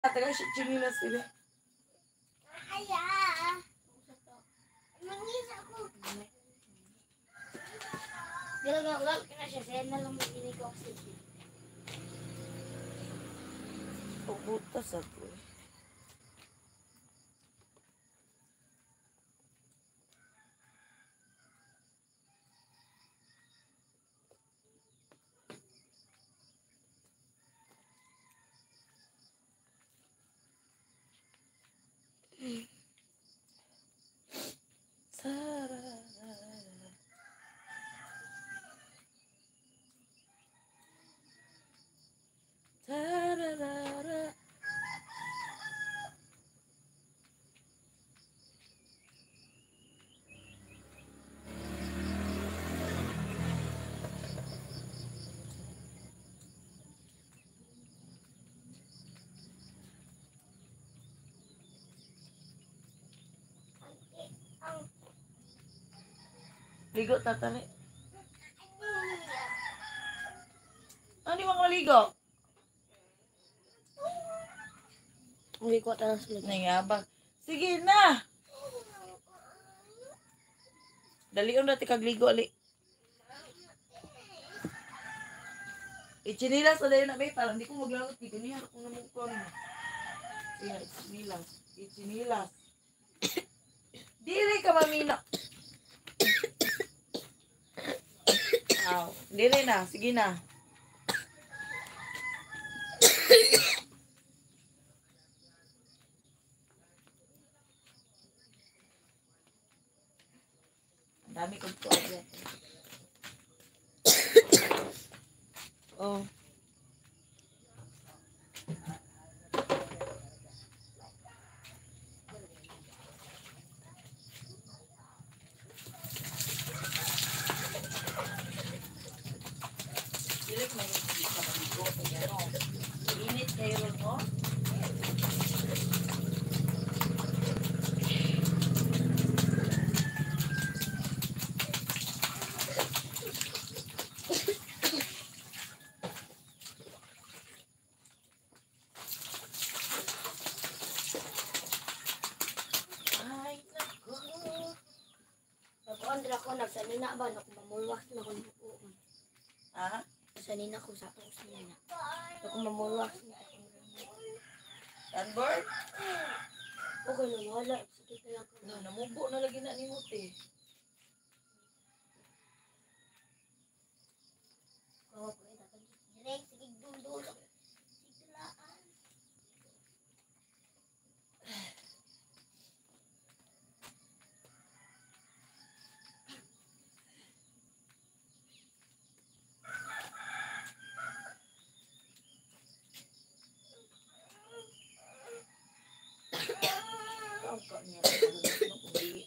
Tagal siya chinilas sila. Kaya. Mangisa ko. Galaw-galaw ka na siya. Saya na lang mag-inig ko kasi. Pubutas ako eh. Tararara. Ligo tatali. Ano di mo maligo? Hindi ko tayo sa loob. Nayabang. Sige na. Dalion na ti kagligo ali. Ichinilas na dayon na may parang di ko maglangot di ganihan kung namukon. Sige, ichinilas. Ichinilas. Dili ka mamina. Aw, dili na, sige na. Ang dami kong tuwag. Oh. Silik may hindi ka maligo. Kaya no. Init kayo no? Ay, naku. Nag-on ko, nagsanina ba? Nakumamulwas na ko. Ha? Sanina ko sa atong sanina. Nakumamulwas na ko. Sunburn? Okay na, wala. Sige ka lang. No, namubo na lagi na ni Muti. Kawa ko ito. Direk, sige dundul. Sige laan. Ang kanya na kundi.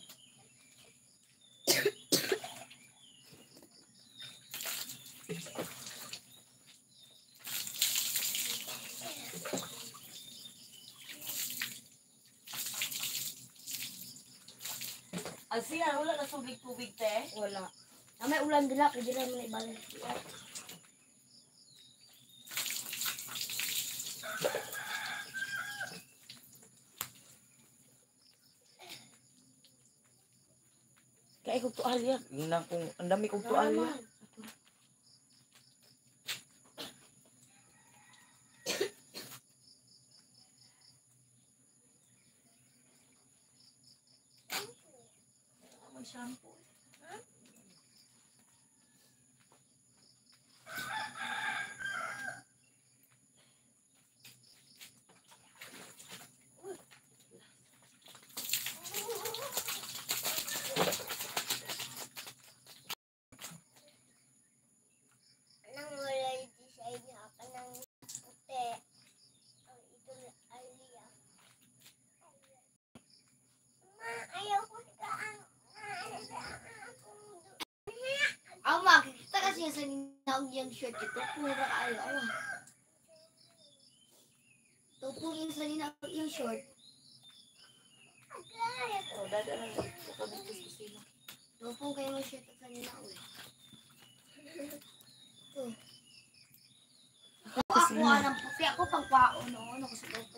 Asiya, wala na tubig-tubig, te? Wala. May ulan din ako, hindi naman ibalan. Kaya kong tuwalya. Ang dami kong tuwalya. May shampoo. Nang wala yung sa inyo, ako ng puti. Ang idol Alia. Ma, ayaw ko ka ang ako makikita kasi sa ninawag yung shirt ito. Pura kayo. Tupong yung sa ninawag yung short. Oh, dada na lang. Ito dito sa kusina. Tupong kayo yung shirt sa ninawag. Ako ng puti ako pagkwaon. Ano ko sa